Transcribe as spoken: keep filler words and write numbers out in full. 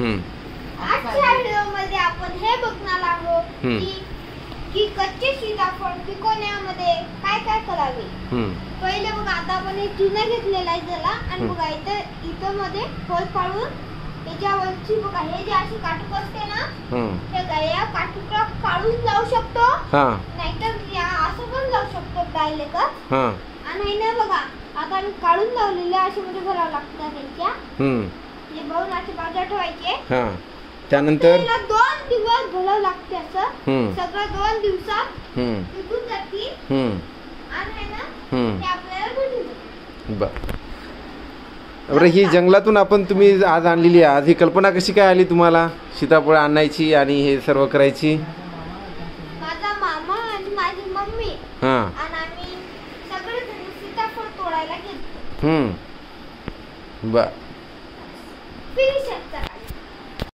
आजच्या व्हिडिओमध्ये आपण हे बघणार आहोत की की कच्चे सीताफळ पिकवण्यामध्ये काय काय करावे। पहिले बघा, आता आपण हे चुना घेतलेला आहे त्याला, आणि बघा इथं इथं मध्ये होल पाडून त्याच्यावरची बघा हे जे अशी काटूक असते ना, हे गाया काटूका काढून लावू शकतो, नाहीतर या असं पण लावू शकतो डायरेक्ट। आणि हे बघा आता आम्ही काढून लावलेले असे मध्ये भरावं लागतं त्याच्या, हे भरून असे बाजूला ठेवायचे। त्यानंतर दोन दिवस घालावं लागते असं, सगळं दोन दिवसात निघून जातील आणि ना ते आपल्याला भेटून जाईल। बरं, ही जंगलातून आपण तुम्ही आज आणलेली आहे, आज ही कल्पना कशी काय आली तुम्हाला सीताफळ आणायची आणि हे सर्व करायची? माझा मामा आणि माझी मम्मी हा आणि आम्ही सगळे जण सीताफळ तोडायला गेलो। हम्म बर फिनिश